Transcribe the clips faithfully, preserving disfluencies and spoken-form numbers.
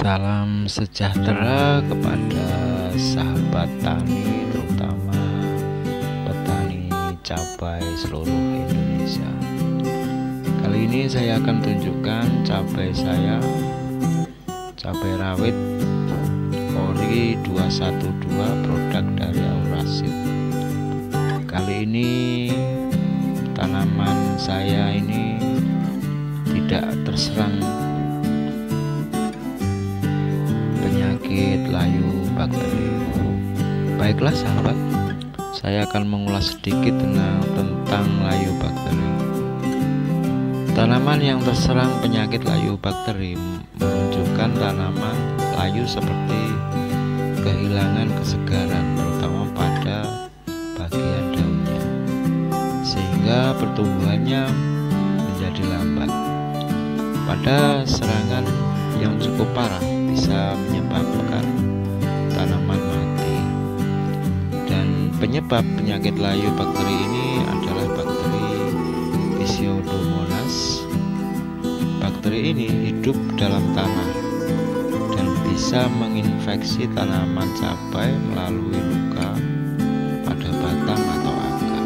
Salam sejahtera kepada sahabat tani, terutama petani cabai seluruh Indonesia. Kali ini saya akan tunjukkan cabai saya, cabai rawit Ori dua satu dua, produk dari Auraseed. Kali ini tanaman saya ini tidak terserang penyakit layu bakteri. Baiklah sahabat, saya akan mengulas sedikit tentang, tentang layu bakteri. Tanaman yang terserang penyakit layu bakteri menunjukkan tanaman layu seperti kehilangan kesegaran, terutama pada bagian daunnya, sehingga pertumbuhannya menjadi lambat. Pada serangan yang cukup parah bisa menyebabkan tanaman mati. Dan penyebab penyakit layu bakteri ini adalah bakteri Pseudomonas. Bakteri ini hidup dalam tanah dan bisa menginfeksi tanaman cabai melalui luka pada batang atau akar.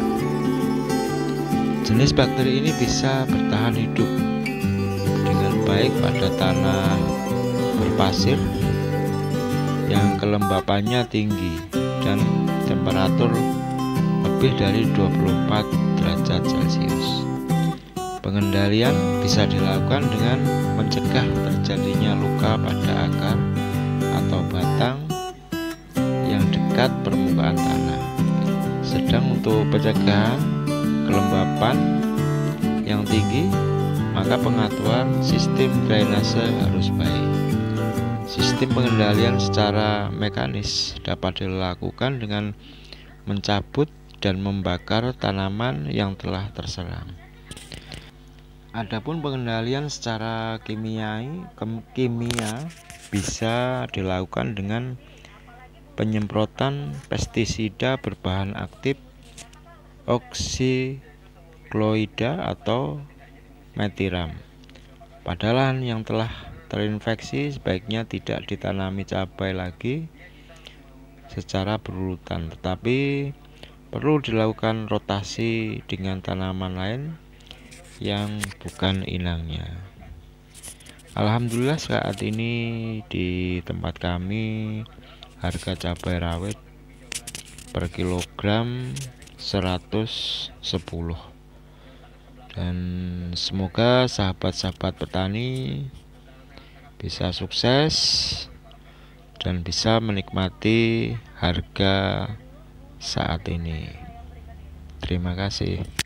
Jenis bakteri ini bisa bertahan hidup dengan baik pada tanah berpasir yang kelembapannya tinggi dan temperatur lebih dari dua puluh empat derajat Celcius. Pengendalian bisa dilakukan dengan mencegah terjadinya luka pada akar atau batang yang dekat permukaan tanah. Sedang untuk pencegahan kelembapan yang tinggi, maka pengaturan sistem drainase harus baik. Sistem pengendalian secara mekanis dapat dilakukan dengan mencabut dan membakar tanaman yang telah terserang. Adapun pengendalian secara kimiai, kimia bisa dilakukan dengan penyemprotan pestisida berbahan aktif oksikloida atau metiram. Pada lahan yang telah terinfeksi sebaiknya tidak ditanami cabai lagi secara berurutan, tetapi perlu dilakukan rotasi dengan tanaman lain yang bukan inangnya. Alhamdulillah saat ini di tempat kami harga cabai rawit per kilogram seratus sepuluh. Dan semoga sahabat-sahabat petani bisa sukses dan bisa menikmati harga saat ini. Terima kasih.